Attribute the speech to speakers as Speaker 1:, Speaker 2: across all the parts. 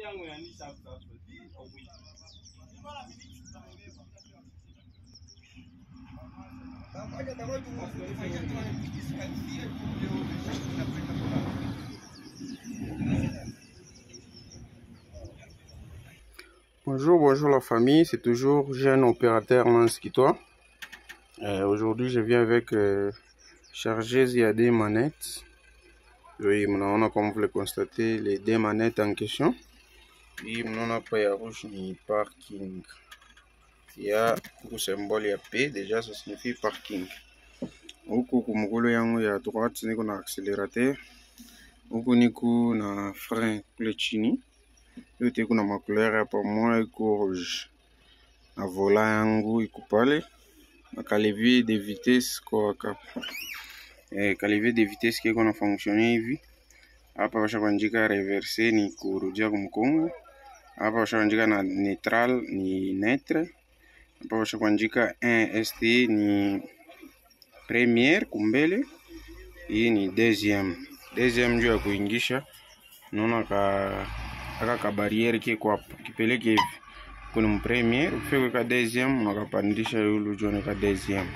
Speaker 1: Bonjour la famille, c'est toujours jeune opérateur Lance Kitoa. Aujourd'hui je viens avec chargeuse et des manettes. Oui, on a, comme vous le constatez, les deux manettes en question. Et on a pas rouge ni parking. Il y a le symbole P, déjà ça signifie parking. Huku kumugulu yangu ya droite niko na accélérateur. Huku niko na frein kule chini. Yote kuna macouleur hapa, moja iko rouge. Na volant yangu iko pale. Na calivier de vitesse kwa hapa. Calivier de vitesse kiko na fonctionner hivi. Hapa basha kuandika reverse ni kurudia kumkongo. Hapa basha kuandika na neutral ni neutre. Hapa basha kuandika 1 ST ni première kumbele. Hii ni deuxième. Deuxième juu ya kuingisha. Naona ka barrière kiko hapo. Kipeleke hivi. Kuna mpremiere, ukifika kwa deuxième, unakapandisha yulu jone ka deuxième.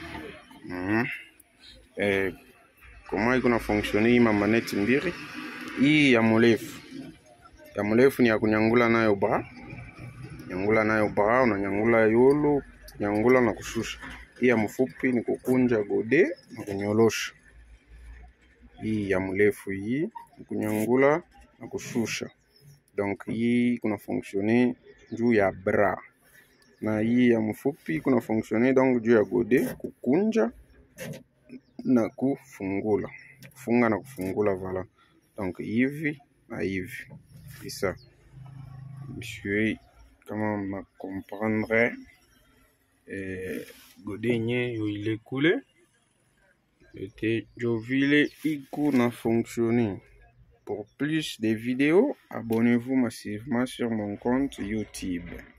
Speaker 1: Comment iko na fonctionner hii manette mbili? Hii ya mrefu. Ya mrefu ni ya kunyangula nayo bra. Nyangula nayo bra, unanyangula yulu, nyangula na kushusha. Hii ya mfupi ni kukunja gode na kunyolosha. Hii ya mrefu hii ni kunyangula na kushusha. Donc hii kuna fonctionner juu ya bra. Na hii ya mfupi kuna fonctionner donc juu ya gode, kukunja na kufungula. Kufunga na kufungula, voilà. Donc hivi na hivi. C'est ça. Monsieur, comment ma comprendre gode nye yo il est coulé. Et jovile iku na fonctionner. Pour plus de vidéos, abonnez-vous massivement sur mon compte YouTube.